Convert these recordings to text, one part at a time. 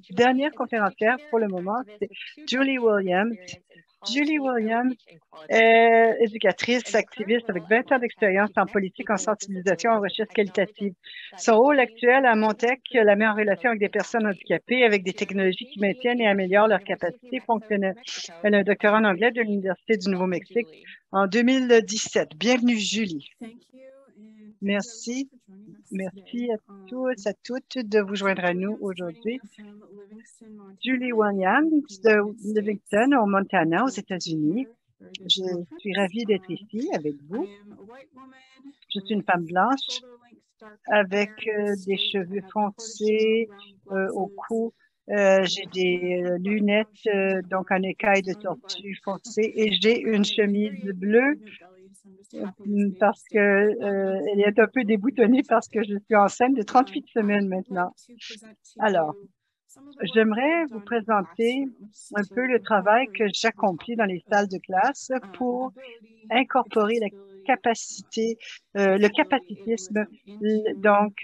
dernière conférencière pour le moment, c'est Julie Williams. Julie Williams est éducatrice, activiste avec 20 ans d'expérience en politique, en sensibilisation, en recherche qualitative. Son rôle actuel à Montec la met en relation avec des personnes handicapées avec des technologies qui maintiennent et améliorent leurs capacités fonctionnelles. Elle a un doctorat en anglais de l'Université du Nouveau-Mexique en 2017. Bienvenue, Julie. Merci. Merci à tous, à toutes de vous joindre à nous aujourd'hui. Julie Williams de Livingston, au Montana, aux États-Unis. Je suis ravie d'être ici avec vous. Je suis une femme blanche avec des cheveux foncés au cou. J'ai des lunettes, donc en écaille de tortue foncée, et j'ai une chemise bleue parce que elle est un peu déboutonnée parce que je suis enceinte de 38 semaines maintenant. Alors, j'aimerais vous présenter un peu le travail que j'accomplis dans les salles de classe pour incorporer la capacité, le capacitisme, donc,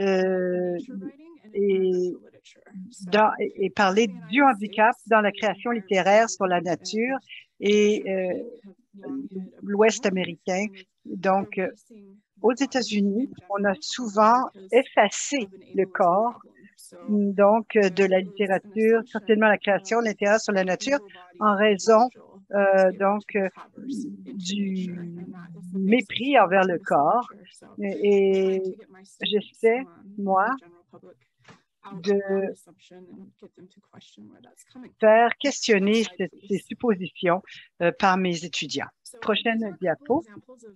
et parler du handicap dans la création littéraire sur la nature et l'Ouest américain. Donc, aux États-Unis, on a souvent effacé le corps, donc de la littérature, certainement la création littéraire sur la nature, en raison du mépris envers le corps. Et j'essaie, moi, de faire questionner ces suppositions par mes étudiants. Prochaine diapo.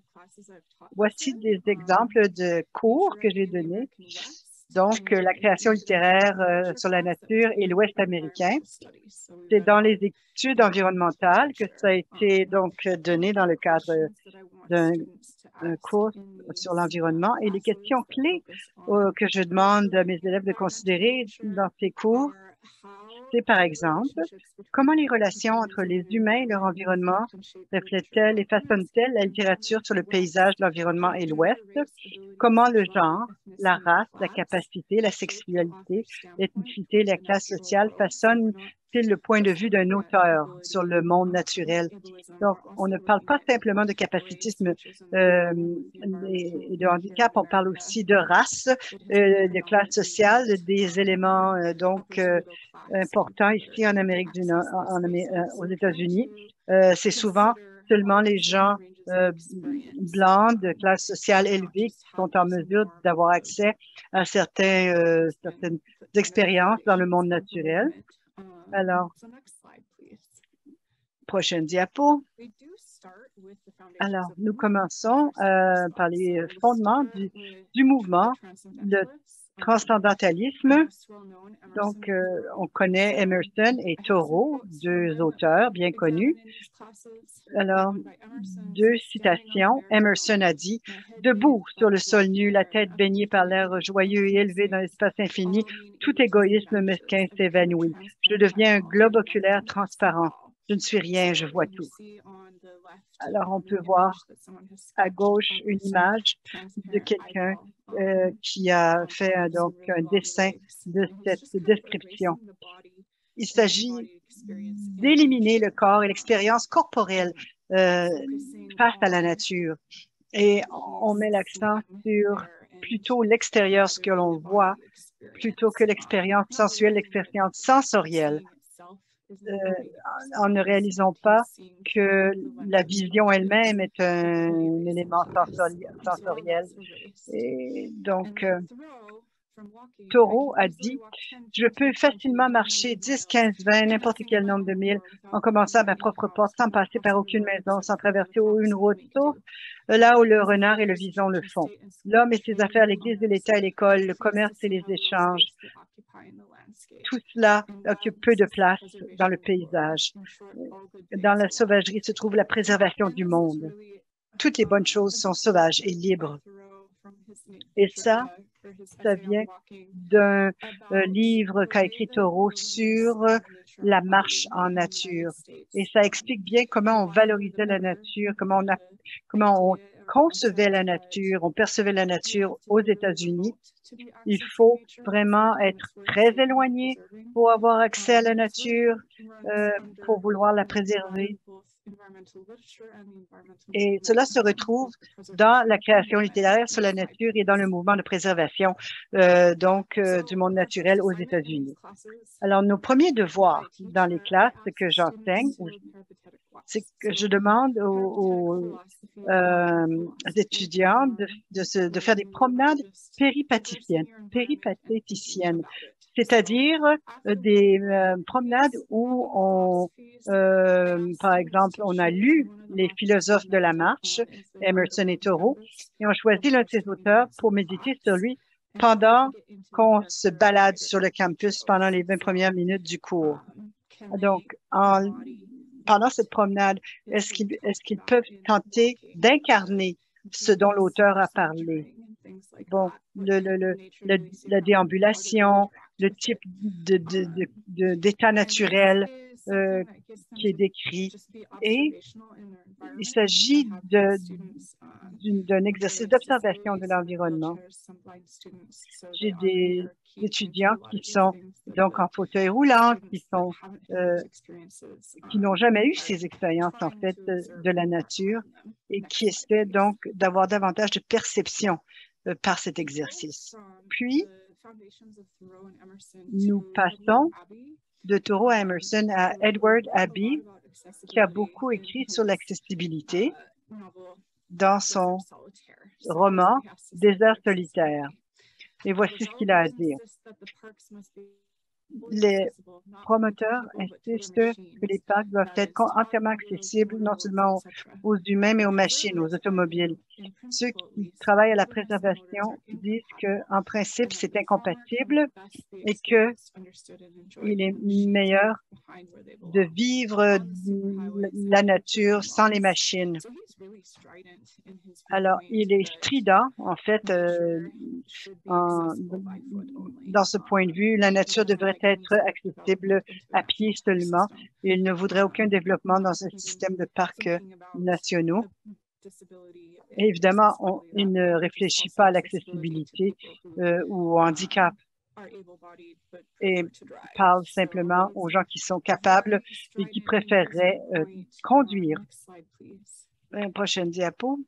Voici des exemples de cours que j'ai donnés. Donc, la création littéraire sur la nature et l'Ouest américain. C'est dans les études environnementales que ça a été donc donné dans le cadre d'un cours sur l'environnement. Et les questions clés que je demande à mes élèves de considérer dans ces cours, c'est par exemple, comment les relations entre les humains et leur environnement reflètent-elles et façonnent-elles la littérature sur le paysage, l'environnement et l'Ouest? Comment le genre, la race, la capacité, la sexualité, l'ethnicité, la classe sociale façonnent-ils le point de vue d'un auteur sur le monde naturel? Donc, on ne parle pas simplement de capacitisme et de handicap, on parle aussi de race, de classe sociale, des éléments importants ici en Amérique du Nord, aux États-Unis. C'est souvent seulement les gens blancs de classe sociale élevée qui sont en mesure d'avoir accès à certaines expériences dans le monde naturel. Alors, prochaine diapo. Alors, nous commençons par les fondements du mouvement, le transcendantalisme. Donc, on connaît Emerson et Thoreau, deux auteurs bien connus. Alors, deux citations. Emerson a dit « Debout sur le sol nu, la tête baignée par l'air joyeux et élevé dans l'espace infini, tout égoïsme mesquin s'évanouit. Je deviens un globe oculaire transparent. Je ne suis rien, je vois tout. » Alors, on peut voir à gauche une image de quelqu'un qui a fait donc un dessin de cette description. Il s'agit d'éliminer le corps et l'expérience corporelle face à la nature. Et on met l'accent sur plutôt l'extérieur, ce que l'on voit, plutôt que l'expérience sensuelle, l'expérience sensorielle. En ne réalisant pas que la vision elle-même est un élément sensoriel. Et donc, Thoreau a dit « Je peux facilement marcher 10, 15, 20, n'importe quel nombre de milles en commençant à ma propre porte sans passer par aucune maison, sans traverser une route, sauf là où le renard et le vison le font. L'homme et ses affaires, l'Église et l'État et l'école, le commerce et les échanges, tout cela occupe peu de place dans le paysage. Dans la sauvagerie se trouve la préservation du monde. Toutes les bonnes choses sont sauvages et libres. » Et ça vient d'un livre qu'a écrit Thoreau sur la marche en nature. Et ça explique bien comment on valorisait la nature, comment on concevait la nature, on percevait la nature aux États-Unis. Il faut vraiment être très éloigné pour avoir accès à la nature, pour vouloir la préserver. Et cela se retrouve dans la création littéraire sur la nature et dans le mouvement de préservation du monde naturel aux États-Unis. Alors, nos premiers devoirs dans les classes que j'enseigne, c'est que je demande aux étudiants de faire des promenades péripatéticiennes, c'est-à-dire des promenades où par exemple, on a lu les philosophes de la marche, Emerson et Thoreau, et on choisit l'un de ses auteurs pour méditer sur lui pendant qu'on se balade sur le campus pendant les 20 premières minutes du cours. Donc, pendant cette promenade, est-ce qu'ils peuvent tenter d'incarner ce dont l'auteur a parlé? Bon, la déambulation, le type d'état naturel qui est décrit. Et il s'agit d'un exercice d'observation de l'environnement. J'ai des étudiants qui sont donc en fauteuil roulant, qui n'ont jamais eu ces expériences en fait de la nature et qui essaient donc d'avoir davantage de perception par cet exercice. Puis, nous passons de Thoreau à Emerson à Edward Abbey, qui a beaucoup écrit sur l'accessibilité dans son roman Désert solitaire. Et voici ce qu'il a à dire. Les promoteurs insistent que les parcs doivent être entièrement accessibles non seulement aux humains, mais aux machines, aux automobiles. Ceux qui travaillent à la préservation disent qu'en principe, c'est incompatible et qu'il est meilleur de vivre la nature sans les machines. Alors, il est strident, en fait, dans ce point de vue. La nature devrait être accessible à pied seulement. Il ne voudrait aucun développement dans un système de parcs nationaux. Et évidemment, il ne réfléchit pas à l'accessibilité ou au handicap et parle simplement aux gens qui sont capables et qui préféreraient conduire. Prochaine diapo.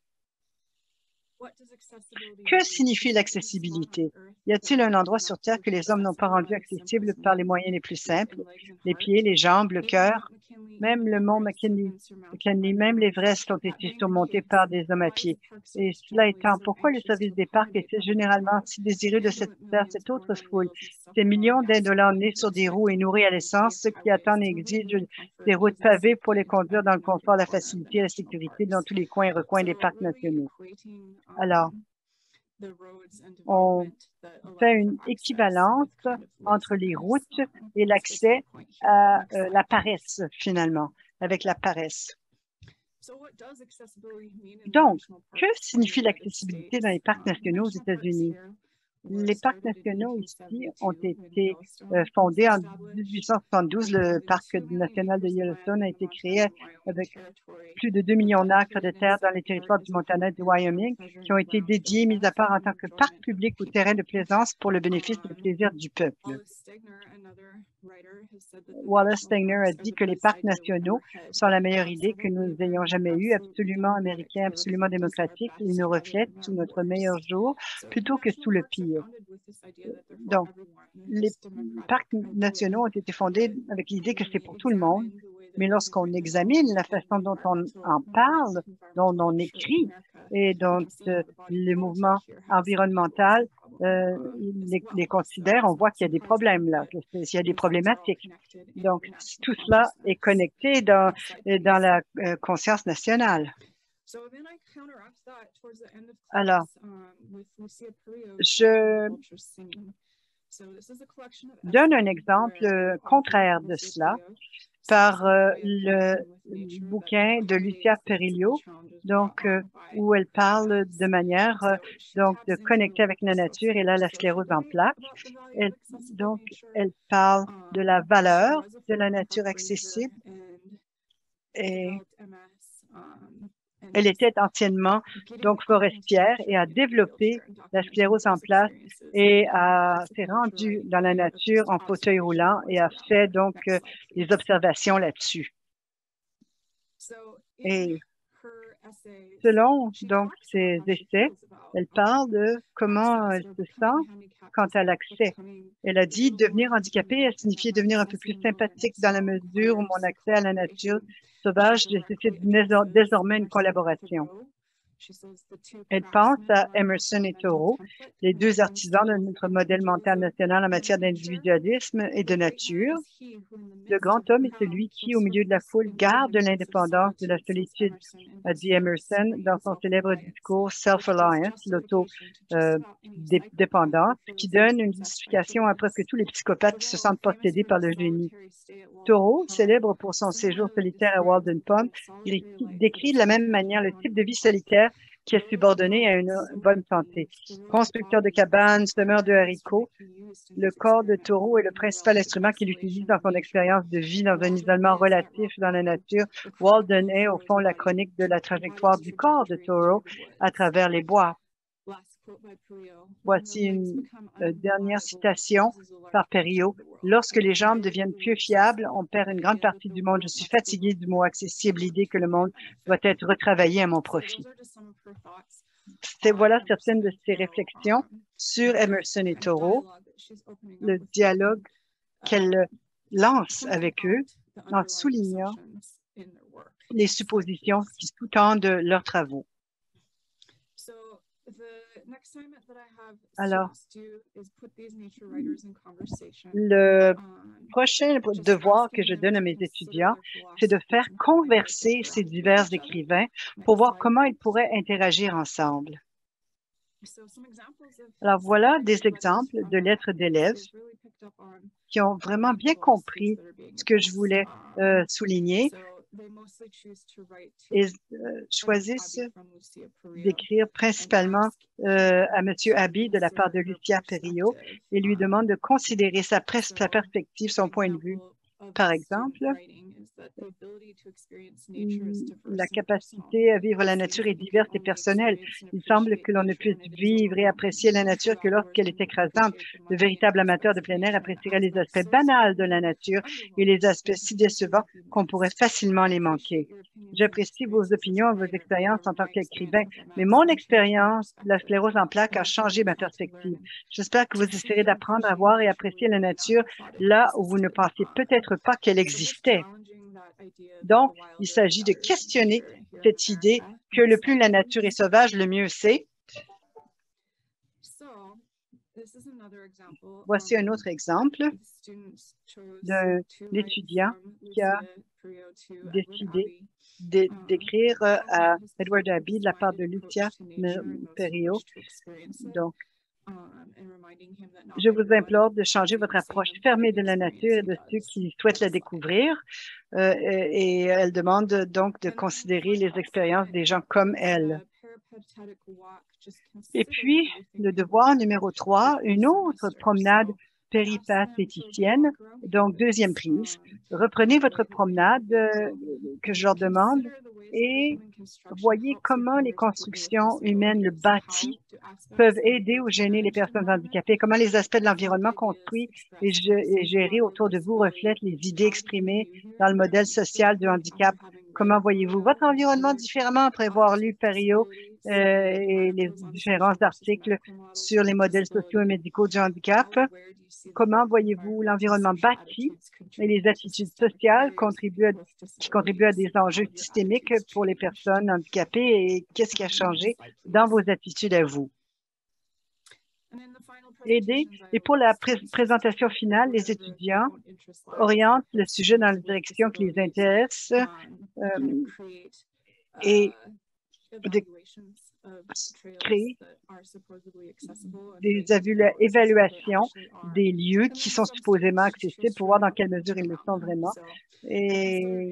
Que signifie l'accessibilité? Y a-t-il un endroit sur Terre que les hommes n'ont pas rendu accessible par les moyens les plus simples? Les pieds, les jambes, le cœur? Même le mont McKinley, même l'Everest ont été surmontés par des hommes à pied. Et cela étant, pourquoi le service des parcs était généralement si désireux de satisfaire cette autre foule? Ces millions d'Indolents nés sur des roues et nourris à l'essence, ceux qui attendent et exigent des routes pavées pour les conduire dans le confort, la facilité et la sécurité dans tous les coins et recoins des parcs nationaux. Alors, on fait une équivalence entre les routes et l'accès à la paresse, finalement, avec la paresse. Donc, que signifie l'accessibilité dans les parcs nationaux aux États-Unis? Les parcs nationaux ici ont été fondés en 1872. Le parc national de Yellowstone a été créé avec plus de 2 millions d'acres de terre dans les territoires du Montana et du Wyoming qui ont été dédiés, mis à part en tant que parc public ou terrain de plaisance pour le bénéfice et le plaisir du peuple. Wallace Stegner a dit que les parcs nationaux sont la meilleure idée que nous ayons jamais eue, absolument américain, absolument démocratique. Ils nous reflètent sous notre meilleur jour plutôt que sous le pire. Donc, les parcs nationaux ont été fondés avec l'idée que c'est pour tout le monde, mais lorsqu'on examine la façon dont on en parle, dont on écrit et dont le mouvement environnemental les considère, on voit qu'il y a des problèmes là, qu'il y a des problématiques. Donc, tout cela est connecté dans la conscience nationale. Alors, je donne un exemple contraire de cela par le bouquin de Lucia Perillo, donc où elle parle de manière de connecter avec la nature et là la sclérose en plaques. Elle parle de la valeur de la nature accessible et Elle était anciennement donc forestière et a développé la sclérose en plaques et s'est rendue dans la nature en fauteuil roulant et a fait donc des observations là-dessus. Et selon donc ses essais, elle parle de comment elle se sent quant à l'accès. Elle a dit devenir handicapée a signifié devenir un peu plus sympathique dans la mesure où mon accès à la nature sauvage nécessite désormais une collaboration. Elle pense à Emerson et Thoreau, les deux artisans de notre modèle mental national en matière d'individualisme et de nature. Le grand homme est celui qui, au milieu de la foule, garde l'indépendance de la solitude, a dit Emerson dans son célèbre discours Self-Reliance, l'auto-dépendance, qui donne une justification à presque tous les psychopathes qui se sentent possédés par le génie. Thoreau, célèbre pour son séjour solitaire à Walden Pond, décrit de la même manière le type de vie solitaire qui est subordonné à une bonne santé. Constructeur de cabanes, semeur de haricots, le corps de Thoreau est le principal instrument qu'il utilise dans son expérience de vie dans un isolement relatif dans la nature. Walden est, au fond, la chronique de la trajectoire du corps de Thoreau à travers les bois. Voici une dernière citation par Perriot. Lorsque les jambes deviennent peu fiables, on perd une grande partie du monde. Je suis fatiguée du mot accessible, l'idée que le monde doit être retravaillé à mon profit. Voilà certaines de ses réflexions sur Emerson et Thoreau, le dialogue qu'elle lance avec eux en soulignant les suppositions qui sous-tendent leurs travaux. Alors, le prochain devoir que je donne à mes étudiants, c'est de faire converser ces divers écrivains pour voir comment ils pourraient interagir ensemble. Alors, voilà des exemples de lettres d'élèves qui ont vraiment bien compris ce que je voulais souligner et choisissent d'écrire principalement à M. Abbey de la part de Lucia Perriot et lui demandent de considérer sa perspective, son point de vue. Par exemple, la capacité à vivre la nature est diverse et personnelle. Il semble que l'on ne puisse vivre et apprécier la nature que lorsqu'elle est écrasante. De véritables amateurs de plein air apprécieraient les aspects banals de la nature et les aspects si décevants qu'on pourrait facilement les manquer. J'apprécie vos opinions et vos expériences en tant qu'écrivain, mais mon expérience de la sclérose en plaques a changé ma perspective. J'espère que vous essaierez d'apprendre à voir et apprécier la nature là où vous ne pensiez peut-être pas qu'elle existait. Donc, il s'agit de questionner cette idée que le plus la nature est sauvage, le mieux c'est. Voici un autre exemple d'un étudiant qui a décidé d'écrire à Edward Abbey de la part de Lucia Perriot. Donc, je vous implore de changer votre approche fermée de la nature et de ceux qui souhaitent la découvrir. Et elle demande donc de considérer les expériences des gens comme elle. Et puis, le devoir numéro 3, une autre promenade péripatéticienne, donc deuxième prise. Reprenez votre promenade que je leur demande et voyez comment les constructions humaines, le bâti, peuvent aider ou gêner les personnes handicapées, comment les aspects de l'environnement construit et géré autour de vous reflètent les idées exprimées dans le modèle social du handicap. Comment voyez-vous votre environnement différemment après avoir lu Perriot et les différents articles sur les modèles sociaux et médicaux du handicap? Comment voyez-vous l'environnement bâti et les attitudes sociales qui contribuent à des enjeux systémiques pour les personnes handicapées et qu'est-ce qui a changé dans vos attitudes à vous? Et pour la présentation finale, les étudiants orientent le sujet dans la direction qui les intéresse et créer des évaluations des lieux qui sont supposément accessibles pour voir dans quelle mesure ils le sont vraiment. Et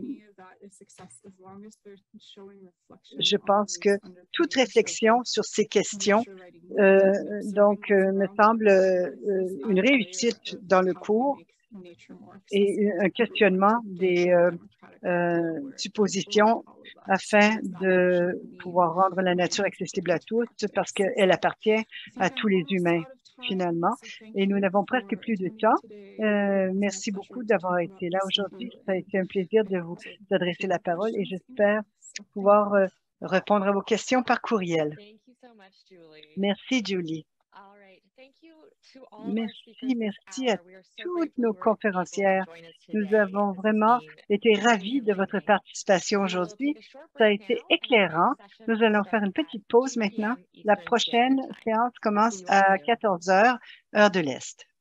je pense que toute réflexion sur ces questions me semble une réussite dans le cours et un questionnement des suppositions afin de pouvoir rendre la nature accessible à tous parce qu'elle appartient à tous les humains finalement. Et nous n'avons presque plus de temps. Merci beaucoup d'avoir été là aujourd'hui. Ça a été un plaisir de vous adresser la parole et j'espère pouvoir répondre à vos questions par courriel. Merci, Julie. Merci à toutes nos conférencières. Nous avons vraiment été ravis de votre participation aujourd'hui. Ça a été éclairant. Nous allons faire une petite pause maintenant. La prochaine séance commence à 14 heures, heure de l'Est.